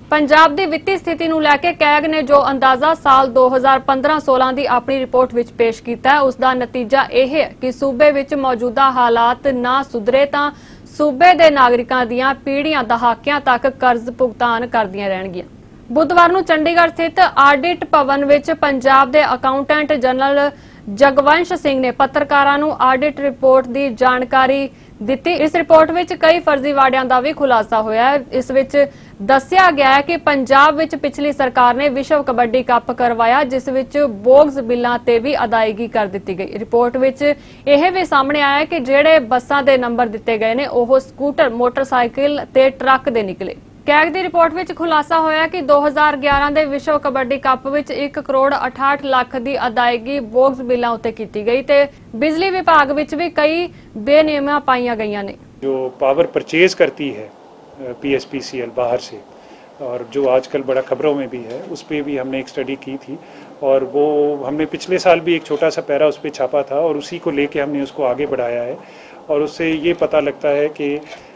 पंजाब की वित्तीय स्थिति ਨੂੰ ਲੈ ਕੇ कैग ने जो अंदाजा साल 2015-16 की अपनी रिपोर्ट विच पेश किया है उसका नतीजा यह है कि सूबे विच मौजूदा हालात ना सुधरे तां सूबे के नागरिकों दीआं पीढ़ियां दहाकियां तक कर्ज भुगतान करदियां रहणगीआं। बुधवार नूं चंडीगढ़ स्थित आडिट भवन विच पंजाब के अकाउंटेंट जनरल जगवंश सिंह ने पत्रकारां नूं आडिट रिपोर्ट की जानकारी दिती। इस रिपोर्ट विच कई फर्जीवाड़ियां दा भी खुलासा होया है। इस विच दस्सिया गया है कि पंजाब विच पिछली सरकार ने विश्व कबड्डी कप करवाया जिस विच बोगस बिलां ते भी अदायगी कर दी गई। रिपोर्ट विच यह भी सामने आया कि जेड़े बसां दे नंबर दिते गए ने ओह स्कूटर मोटरसाइकिल ते ट्रक दे निकले। कैग की रिपोर्ट विच खुलासा होया कि 2011 के विश्व कबड्डी कप विच 1 करोड़ 68 लाख की अदायगी बोगस बिलां उत्ते कीती गई ते बिजली विभाग विच भी कई बेनियमियां पाईयां गईयां ने। जो पावर परचेज करती है PSPCL बाहर से और जो आजकल बड़ा खबरों में भी है उस पर भी हमने एक स्टडी की थी और वो हमने पिछले साल भी एक छोटा सा पैरा उस पर छापा था और उसी को लेके हमने उसको आगे बढ़ाया है और उससे ये पता लगता है कि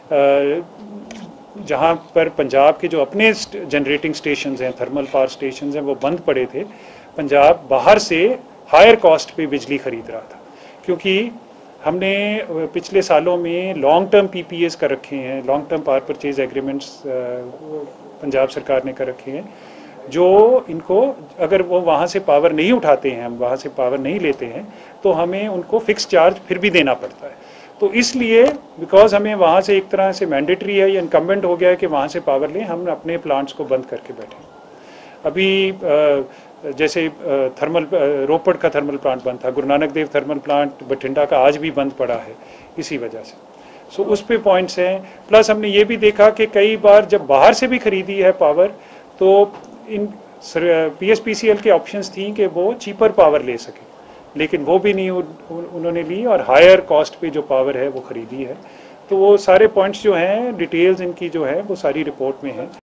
जहाँ पर पंजाब के जो अपने जनरेटिंग स्टेशंस हैं, थर्मल पावर स्टेशंस हैं, वो बंद पड़े थे, पंजाब बाहर से हायर कॉस्ट पे बिजली खरीद रहा था क्योंकि हमने पिछले सालों में लॉन्ग टर्म PPAs कर रखे हैं, long term power purchase agreements Punjab सरकार ने कर रखे हैं जो इनको अगर वो वहाँ से पावर नहीं उठाते हैं, हम वहाँ से पावर नहीं लेते हैं तो हमें उनको फिक्स चार्ज फिर भी देना पड़ता है। तो इसलिए बिकॉज हमें वहाँ से एक तरह से मैंडेटरी है या इनकम्बेंट हो गया है कि वहाँ से पावर लें, हम अपने प्लांट्स को बंद करके बैठे। अभी जैसे थर्मल रोपड़ का थर्मल प्लांट बंद था, गुरु नानक देव थर्मल प्लांट बठिंडा का आज भी बंद पड़ा है इसी वजह से। सो उस पे पॉइंट्स हैं। प्लस हमने ये भी देखा कि कई बार जब बाहर से भी खरीदी है पावर तो इन PSPCL के ऑप्शंस थी कि वो चीपर पावर ले सके लेकिन वो भी नहीं उन्होंने ली और हायर कॉस्ट पे जो पावर है वो खरीदी है। तो वो सारे पॉइंट्स जो हैं डिटेल्स इनकी जो है वो सारी रिपोर्ट में है।